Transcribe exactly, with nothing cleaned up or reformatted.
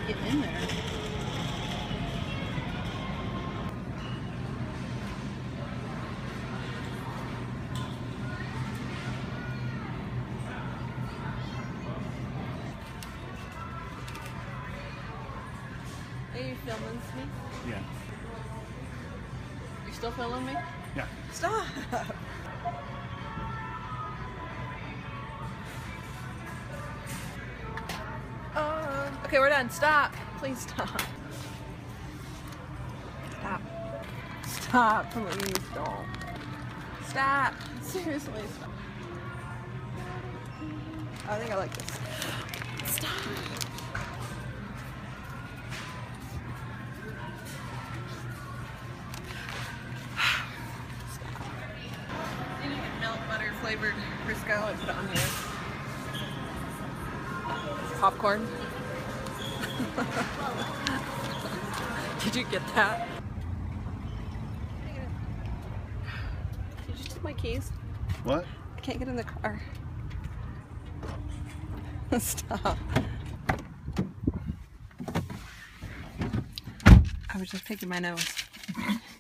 Get in there. Are you filming me? Yeah. You still filming me? Yeah. Stop! Um, okay, we're done. Stop. Please stop. Stop. Stop. Please don't. Stop. Seriously, stop. I think I like this. Stop. You need milk butter flavored Crisco and put it on here. Popcorn. Did you get that? Did you just take my keys? What? I can't get in the car. Stop. I was just picking my nose.